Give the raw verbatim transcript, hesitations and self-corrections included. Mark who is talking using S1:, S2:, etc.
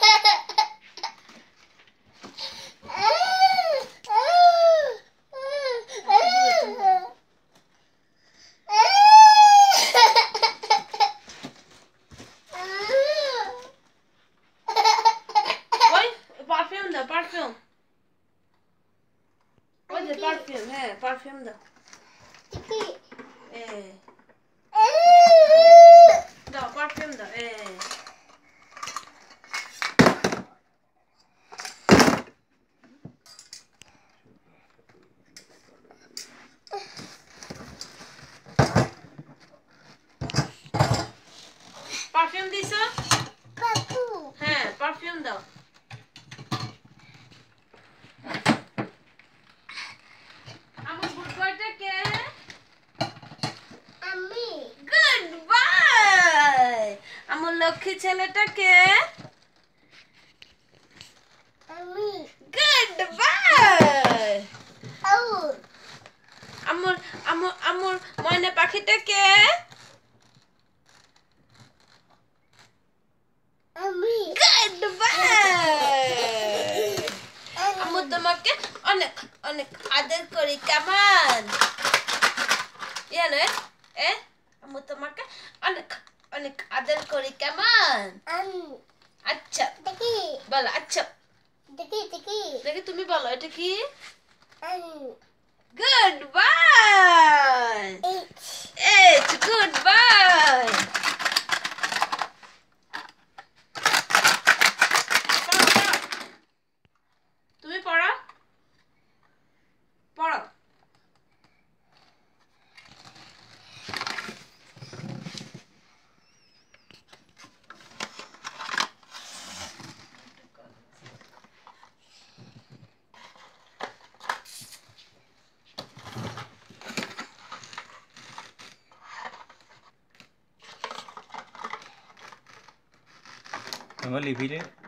S1: Perfume ओए perfume है perfume दो ए दो परफ्यूम दो ए परफ्यूम दिसो हाँ परफ्यूम दो লক্ষ্মী ছেলেটাকে আমি গুড বাই আমর আমর আমর ময়না পাখিটাকে আমি গুড বাই আমু তোমাকে অনেক অনেক আদর করি কেমন ইয়ানো এ আমু তোমাকে অনেক অনেক আদর করি কেমন আচ্ছা দেখি বলো আচ্ছা দেখি দেখি দেখি তুমি বলো এটা কি good bye it's good bye তুমি পড়ো পড়ো
S2: Tengok livi dia.